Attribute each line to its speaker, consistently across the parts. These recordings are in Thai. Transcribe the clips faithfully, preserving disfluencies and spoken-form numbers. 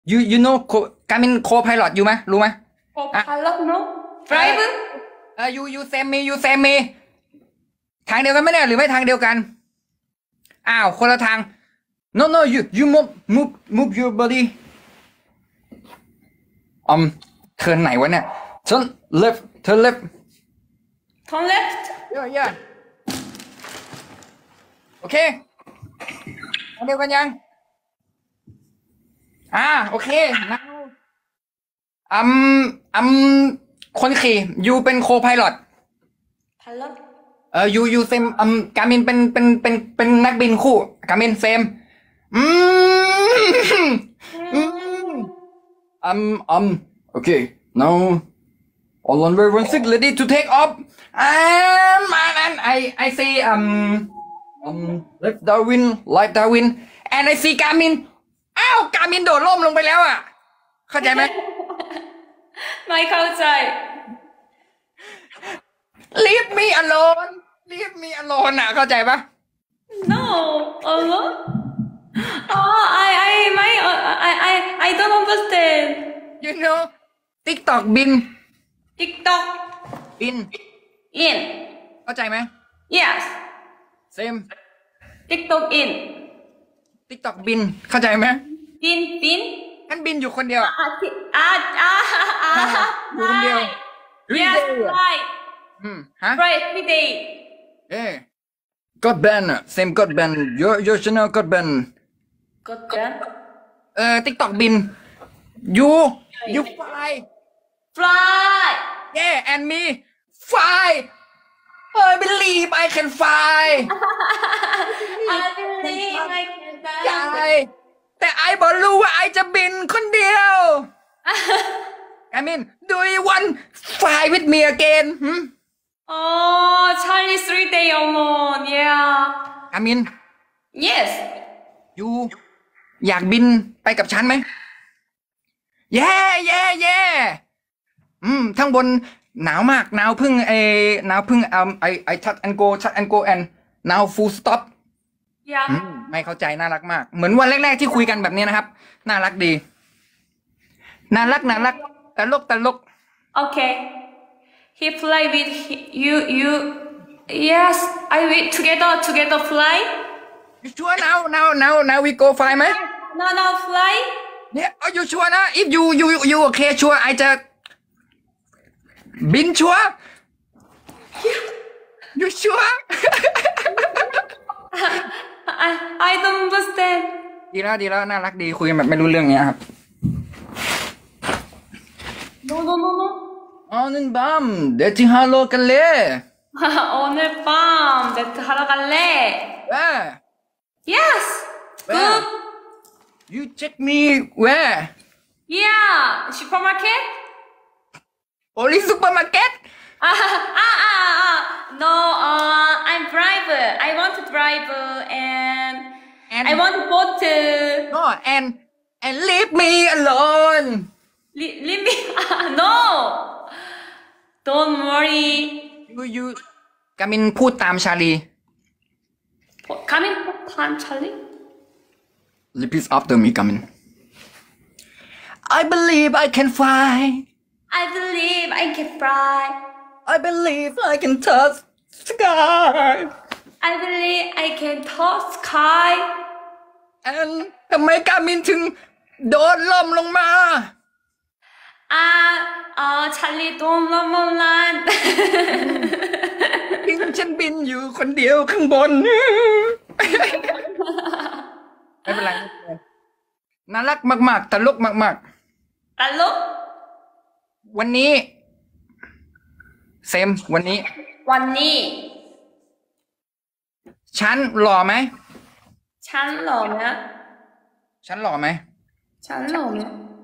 Speaker 1: you you know การมินโคไพลอตอยู่ไหมรู้ไหม
Speaker 2: Co-pilot no driver
Speaker 1: เออ you you send me you send me ทางเดียวกันไหมเนี่ยหรือไม่ทางเดียวกันอ้าวคนละทาง no no you you move move move your body อืมเทิร์นไหนวะเนี่ย turn left turn left
Speaker 2: turn left
Speaker 1: yeah yeah โอเคทางเดียวกันยังอ่าโอเคนะอืมอืมคนขี่ยูเป็นโคไพลอต
Speaker 2: pilot
Speaker 1: เออยูยูเซมอืมกามินเป็นเป็นเป็นเป็นนักบินคู่กามินเซมอืมอืมอืมอืมโอเค now all on way one six ready to take off and and I I see um um left Darwin right Darwin and I see กามินอ้าวกามินโดดร่มลงไปแล้วอ่ะเข้าใจไหม
Speaker 2: ไม่เข้าใจ
Speaker 1: leave me alone leave me alone อ่ะเข้าใจปะ
Speaker 2: no alone oh I I ไม่ I I I don't understand
Speaker 1: you know TikTok บิน
Speaker 2: TikTok
Speaker 1: บิน
Speaker 2: in
Speaker 1: เข้าใจไหม
Speaker 2: yes
Speaker 1: same
Speaker 2: TikTok in
Speaker 1: TikTok บินเข้าใจไหม
Speaker 2: bin bin
Speaker 1: ฉันบินอยู่คนเดียว
Speaker 2: อ่ะอ่ะอ่ะอ่ะ
Speaker 1: อยู่คนเดียว
Speaker 2: yes right
Speaker 1: อืมฮะ
Speaker 2: right every day
Speaker 1: เอ้ก็แบนอ่ะ same ก็แบน your your channel ก็แบน
Speaker 2: good job
Speaker 1: เอ่อ TikTok บิน you you fly
Speaker 2: fly
Speaker 1: yeah and me fly I believe I can fly
Speaker 2: I believe I can
Speaker 1: ใช่
Speaker 2: fly
Speaker 1: แต่ไอ้บอกรู้ว่าไอ้จะบินคนเดียว I mean do you want fly with me again หืม
Speaker 2: oh Charlie three day alone yeah
Speaker 1: I mean
Speaker 2: yes
Speaker 1: you อยากบินไปกับฉันไหม yeah yeah yeah อืมข้างบนหนาวมากหนาวพึ่งไอหนาวพึ่งอืมไอไอ touch and go touch and go and now full stop
Speaker 2: yeah
Speaker 1: อืมไม่เข้าใจน่ารักมากเหมือนวันแรกๆที่คุยกันแบบนี้นะครับน่ารักดีน่ารักน่ารักตลกตลก
Speaker 2: okay he fly with he- you you yes I will together together fly
Speaker 1: you sure now now now now we go fly ไหม
Speaker 2: no no fly
Speaker 1: เนี่ยเอาอยู่ชัวร์นะ if you you you okay ชัวร์ไอจะบินชัวร์ you sure
Speaker 2: I I don't understand
Speaker 1: ดีแล้วดีแล้วน่ารักดีคุยกันแบบไม่รู้เรื่องเนี้ยครับ
Speaker 2: no no no no
Speaker 1: 오는 밤 데이팅하러 갈래
Speaker 2: 오늘 밤 데이트하러 갈래
Speaker 1: where
Speaker 2: yes
Speaker 1: where
Speaker 2: good
Speaker 1: you check me where
Speaker 2: yeah supermarket
Speaker 1: only supermarket
Speaker 2: ah ah ah ah no uh I'm driver I want to drive and
Speaker 1: and
Speaker 2: I want to go to
Speaker 1: no and and leave me alone
Speaker 2: Li- leave me no don't worry
Speaker 1: you you กามินพูดตามชาลี
Speaker 2: coming time Charlie
Speaker 1: repeat after me กามิน I believe I can fly
Speaker 2: I believe I can fly
Speaker 1: I believe I can touch sky
Speaker 2: I believe I can touch sky
Speaker 1: and ทำไมกามินถึงโดดล่มลงมา
Speaker 2: อ่าอ่า Charlie don't love my land
Speaker 1: ทิ้งฉันบินอยู่คนเดียวข้างบน ไม่เป็นไรน่ารักมากๆตลกมาก
Speaker 2: ตลก
Speaker 1: ๆวันนี้เซมวันนี้
Speaker 2: วันนี้
Speaker 1: ฉันหล่อไหม
Speaker 2: ฉันหล่อไหม
Speaker 1: ฉันหล่อไหม
Speaker 2: ฉันหล่อไหม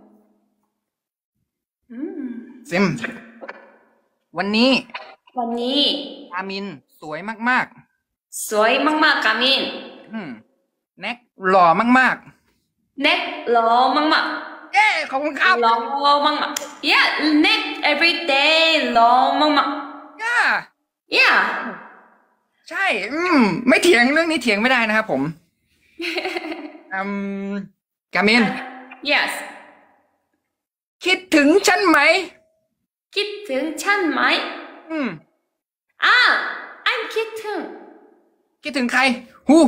Speaker 2: อืม
Speaker 1: เซมวันนี้
Speaker 2: วันนี้
Speaker 1: อามินสวยมาก
Speaker 2: สวยมากๆกามิน
Speaker 1: ๆอืมแน็กหล่อมาก
Speaker 2: เน็กหล่อมาก
Speaker 1: ๆเย้ขอบคุณครับ
Speaker 2: ๆหล่อมากๆ yeah เน็ก every day หล่อมาก
Speaker 1: ย่า
Speaker 2: ๆ yeah
Speaker 1: ใช่ อืมไม่เถียงเรื่องนี้เถียงไม่ได้นะครับผม อืมกามิน
Speaker 2: yes
Speaker 1: คิดถึงฉันไหม
Speaker 2: คิดถึงฉันไหม
Speaker 1: อืม
Speaker 2: อ่า I'm คิดถึง
Speaker 1: คิดถึงใคร Who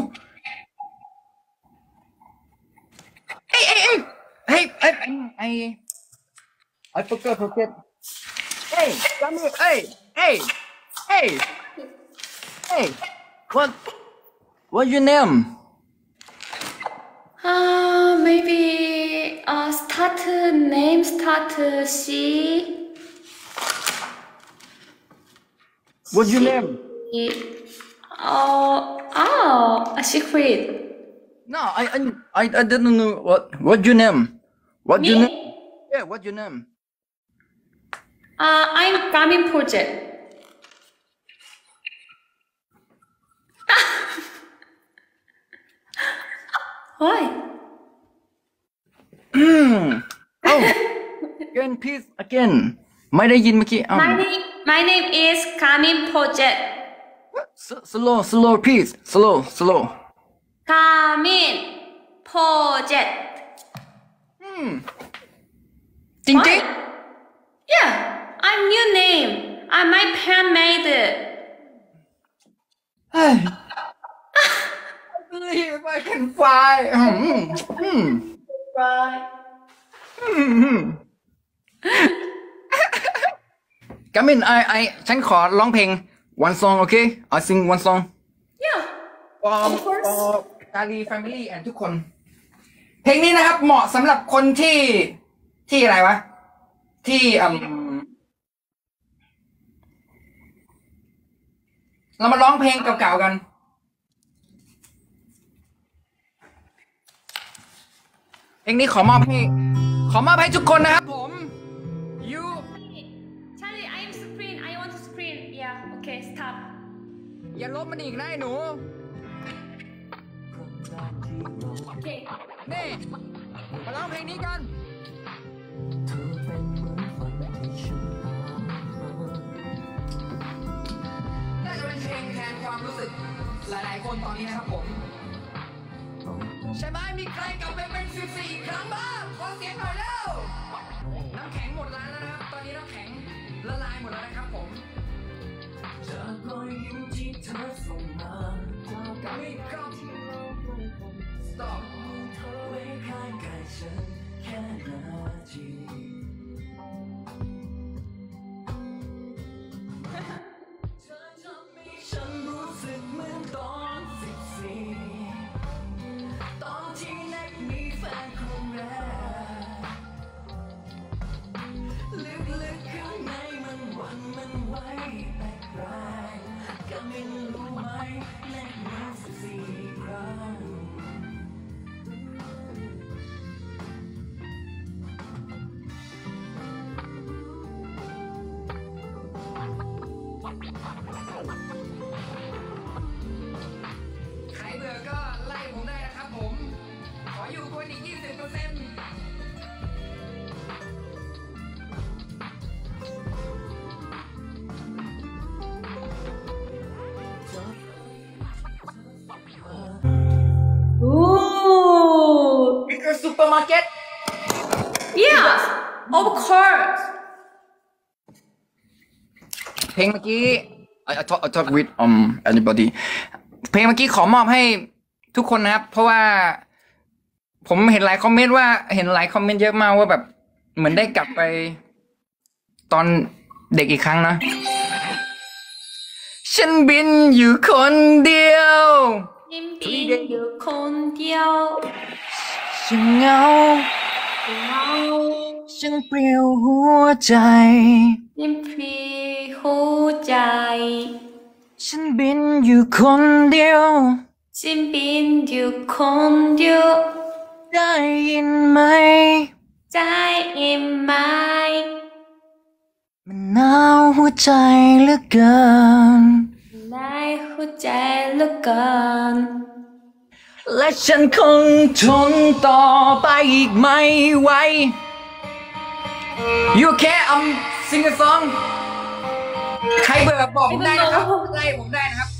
Speaker 1: เอ้ยเอ้ยเอ้ยเฮ้ยเอ้ยไอ้ I forgot forget เฮ้ยจำไม่เอ้ยเอ้ยเอ้ยเอ้ย what what your name
Speaker 2: Uh, maybe uh, start name start C.
Speaker 1: what your name
Speaker 2: Oh, oh, a secret.
Speaker 1: no I I I I don't know what what your name what your
Speaker 2: Me?
Speaker 1: name yeah what your name
Speaker 2: Uh, I'm Garmin project. Why?
Speaker 1: oh again please again ไม่ได้ยินเมื่อกี้อ้าว
Speaker 2: My name, my name is Garmin project.
Speaker 1: S- slow slow please slow slow
Speaker 2: Garmin project.
Speaker 1: จริงจริง
Speaker 2: Why? Yeah, I'm new name. I my pen made it.
Speaker 1: เฮ้ย if I can fly อืมอืม
Speaker 2: Right.
Speaker 1: กามินไอไอฉันขอร้องเพลง one song โอเค I sing one song
Speaker 2: Yeah.
Speaker 1: for
Speaker 2: Of course.
Speaker 1: for Kali family and ทุกคน เพลงนี้นะครับเหมาะสำหรับคนที่ที่อะไรวะ ที่อืมเรามาร้องเพลงเก่าๆกัน เพลงนี้ขอมอบให้ขอมอบให้ทุกคนนะครับผม you
Speaker 2: Charlie, I am screen. I want to screen. Yeah. Okay. Stop.
Speaker 1: อย่าลบมันอีกนะไอ้หนู
Speaker 2: Okay.
Speaker 1: นี่มาร้องเพลงนี้กันน่าจะเป็นเพลงแทนความรู้สึกหลายๆคนตอนนี้นะครับผมใช่ไหมมีใครกลับไปเป็นสิบสี่ครั้งบ้างขอเสียงหน่อยเร็วน้ำแข็งหมดร้านแล้วนะครับตอนนี้น้ำแข็งละลายหมดแล้วนะครับผมจากรอยยิ้มที่เธอส่งมากับอีกครั้ง stop เธอไว้ข้างกายฉันแค่นาทีเธอทำให้ฉันรู้สึกเหมือนตอนสิบสี่ตอนที่แน็กมีแฟนคนแรกลึกๆข้างในมันหวั่นมันไหวแปลกๆก็ไม่รู้ไหมแน็กมีสิบสี่ครั้งใครเบื่อก็ไล่ผมได้นะครับผม ขออยู่คนอีก ยี่สิบเปอร์เซ็นต์
Speaker 2: Ooh.
Speaker 1: Bigger supermarket
Speaker 2: Yes. Of course.
Speaker 1: เพลงเมื่อกี้ I I talk I talk with um anybody เพลงเมื่อกี้ขอมอบให้ทุกคนนะครับ เพราะว่าผมเห็นหลายคอมเมนต์ว่าเห็นหลายคอมเมนต์เยอะมากว่าแบบเหมือนได้กลับไปตอนเด็กอีกครั้งนะ ฉันบินอยู่คนเดียว
Speaker 2: ยิ้มปีนอยู่คนเดียว
Speaker 1: ฉันเหงา
Speaker 2: เหงา
Speaker 1: ฉันเปลี่ยวหัวใจ
Speaker 2: ยิ้มพลีหัวใจ
Speaker 1: ฉันบินอยู่คนเดียว
Speaker 2: ฉันบินอยู่คนเดียว
Speaker 1: ได้ยินไหม
Speaker 2: ใจอิ่มไหม
Speaker 1: มันหนาวหัวใจเหลือเกิน
Speaker 2: ในหัวใจเหลือเกิน
Speaker 1: และฉันคงทนต่อไปอีกไม่ไหว You can um sing a song ใครเบื่อบอกผมได้นะครับไล่ผมได้นะครับ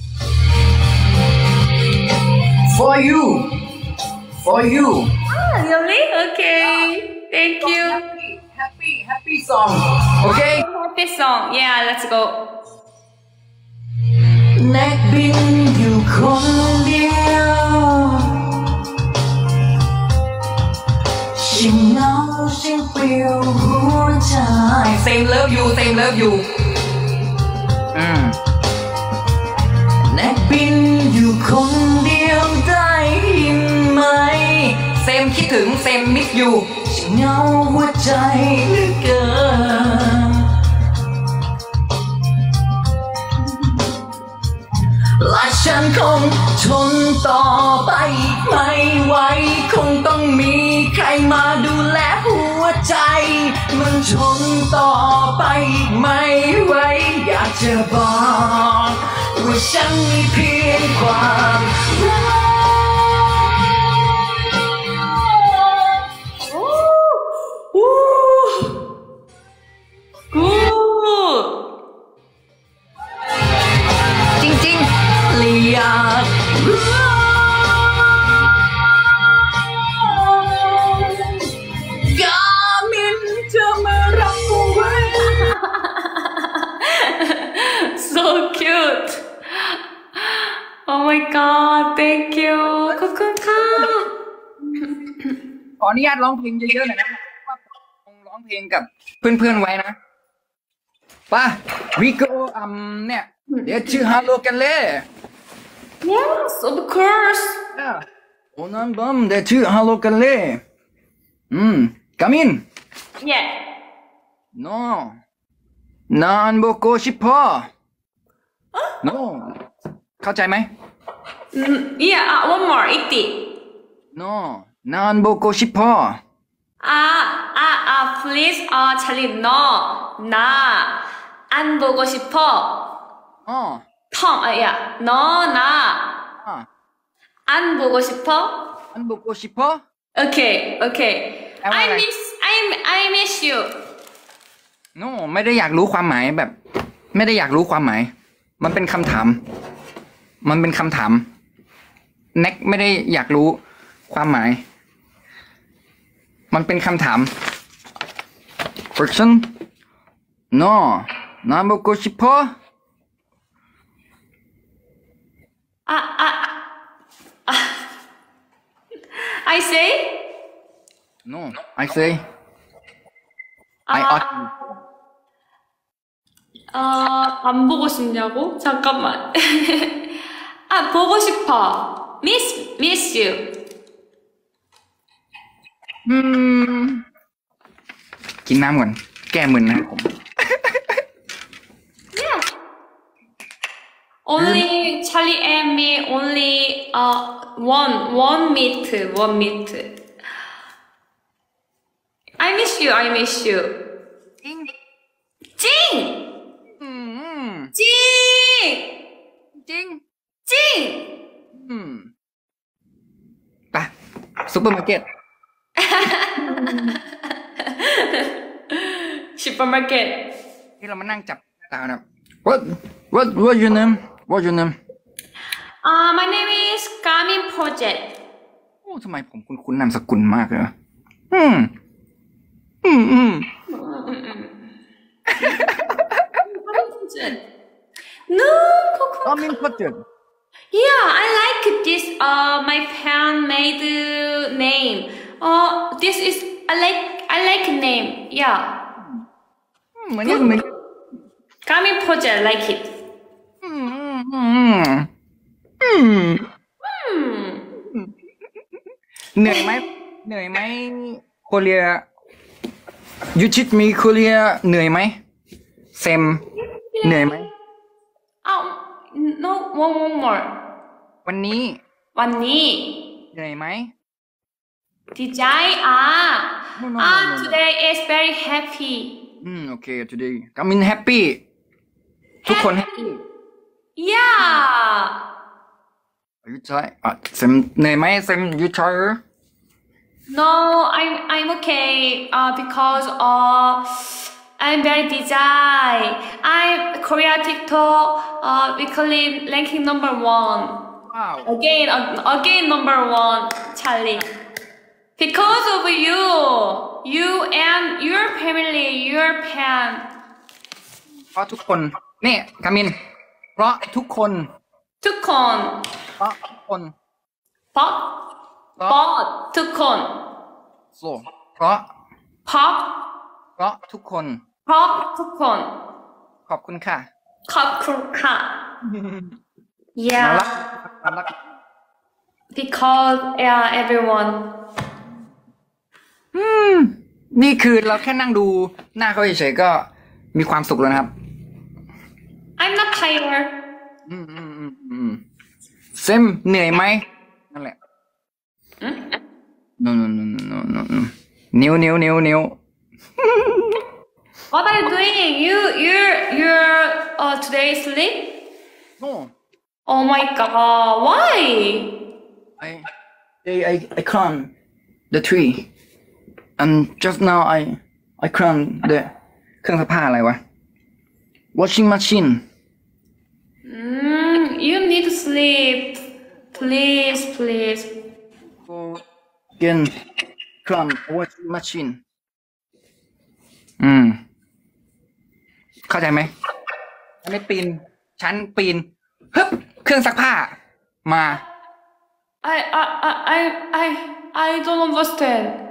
Speaker 1: For you For you
Speaker 2: Ah, really? Okay. Thank you.
Speaker 1: happy happy song okay
Speaker 2: Happy song. Yeah, let's go.
Speaker 1: นักบินอยู่คนเดียวฉันเหงาฉันเปลี่ยวหัวใจ Same love you Same love you อืมนักบินอยู่คนเดียวได้ยินไหม Same คิดถึง Same miss you ฉันเหงาหัวใจเหลือเกินและฉันคงทนต่อไปไม่ไหวคงต้องมีใครมาดูแลหัวใจมันทนต่อไปไม่ไหวอยากจะบอกว่าฉันมีเพียงความรัก
Speaker 2: Good.
Speaker 1: จริงๆเลยอยากรู้กามินจะมารับกูไว้
Speaker 2: So cute. Oh my god, thank you. ขอบคุณค่ะ
Speaker 1: ขออนุญาตร้องเพลงเยอะๆหน่อยนะว่าผมร้องเพลงกับเพื่อนๆไว้นะป่ะวิโกอืมเนี่ยเดี๋ยวชื่อฮัลโหลกันเลย
Speaker 2: Yes, of course.
Speaker 1: โอ้นันบัมเดี๋ยวชื่อฮัลโหลกันเลยอืมกามิน
Speaker 2: Yeah.
Speaker 1: no นานโบโกชิพอ no เข้าใจไหม
Speaker 2: Mm, yeah, uh, one more. eighty.
Speaker 1: no นานโบโกชิพอ
Speaker 2: Ah, ah, ah, please, uh, 찰리, no. 나, 안 보고 싶어.
Speaker 1: อ๋อ
Speaker 2: 텅, 아, 야, 너, 나,
Speaker 1: อ่ะ
Speaker 2: 안 보고 싶어?
Speaker 1: อันโบโกชิพอ
Speaker 2: Okay, okay.
Speaker 1: Am I
Speaker 2: I
Speaker 1: right?
Speaker 2: miss, I, I miss you.
Speaker 1: no ไม่ได้อยากรู้ความหมายแบบ ไม่ได้อยากรู้ความหมาย มันเป็นคำถาม มันเป็นคำถามแน็กไม่ได้อยากรู้ความหมาย มันเป็นคำถาม friction no นานโบโกชิพอ
Speaker 2: 아, 아, 아. I say?
Speaker 1: no I say I ought to
Speaker 2: 어, 안 보고 싶냐고? 잠깐만. 아, 보고 싶어. Miss, miss you.
Speaker 1: อืมกินน้ำก่อน แก้มึนนะครับผม
Speaker 2: Yeah. Only Charlie and me, only uh one, one meet, one meet. I miss you, I miss you.
Speaker 1: จริง
Speaker 2: 찡!
Speaker 1: อืม
Speaker 2: 찡!
Speaker 1: จริง
Speaker 2: 찡!
Speaker 1: อืมไปซุปเปอร์มาร์เก็ต
Speaker 2: 슈퍼마켓.
Speaker 1: ที่เรามานั่งจับตานะ what what what your name what your name
Speaker 2: Uh, my name is Garmin Project.
Speaker 1: โอ้ทำไมผมคุ้นๆนามสกุลมากเลยอืมอืมอืม
Speaker 2: No, Coco.
Speaker 1: ก็มินพอดเจอ
Speaker 2: Yeah, I like this. Uh, my fan made name. Uh, this is I like I like name. Yeah,
Speaker 1: เหมือนยังเหมือน
Speaker 2: Garmin Project. I like it.
Speaker 1: อืมอืมอืม
Speaker 2: Hmm.
Speaker 1: เหนื่อยไหมเหนื่อยไหมโคเรียยูชิดมีโคเรียเหนื่อยไหมเซมเหนื่อยไหม
Speaker 2: Oh, no, one, one more.
Speaker 1: วันนี้
Speaker 2: วันนี้
Speaker 1: เหนื่อยไหม
Speaker 2: Design. Ah,
Speaker 1: No, no, no,
Speaker 2: ah.
Speaker 1: no, no.
Speaker 2: Today is very happy.
Speaker 1: อืมโอเค today กามินแฮปปี้ทุกคนแฮปปี้
Speaker 2: Yeah.
Speaker 1: ยูชายอ่ะเซมเหนื่อยไหมเซมยูชาย
Speaker 2: No, I'm I'm okay. Uh, because uh, I'm very design. I'm Korea TikTok. Uh, weekly ranking number one.
Speaker 1: ว้าว
Speaker 2: Again, uh, again number one, Charlie. Because of you. you and your family, your pan.
Speaker 1: เพราะทุกคนนี่กามิน เพราะทุกคน
Speaker 2: Tukon.
Speaker 1: เพราะทุกคน
Speaker 2: Pot. Pot. Tukon.
Speaker 1: so เพราะ
Speaker 2: Pop.
Speaker 1: เพราะทุกคน
Speaker 2: Pop. Tukon.
Speaker 1: ขอบคุณค่ะ
Speaker 2: Kakuka.
Speaker 1: น่ารัก
Speaker 2: Yeah.
Speaker 1: น่ารัก
Speaker 2: Because yeah, everyone.
Speaker 1: อืมนี่คือเราแค่นั่งดูหน้าเขาเฉยๆก็มีความสุขแล้วนะครับ
Speaker 2: I'm not tired.
Speaker 1: อืมอืมอืมอืมเซมเหนื่อยไหมนั่นแหละ no no no no no no นิ้วนิ้วนิ้วนิ้ว
Speaker 2: What are you doing? You, you're, you're, uh, today sleep?
Speaker 1: no
Speaker 2: Oh my god, why?
Speaker 1: I I I I climb the tree and just now I I climb the เครื่องซักผ้าอะไรวะ washing machine
Speaker 2: Mm, you need to sleep. Please, please.
Speaker 1: again climb washing machine อืมเข้าใจไหมฉันไม่ปีนฉันปีนฮึบเครื่องซักผ้ามา
Speaker 2: I, I, I, I, I, I don't understand.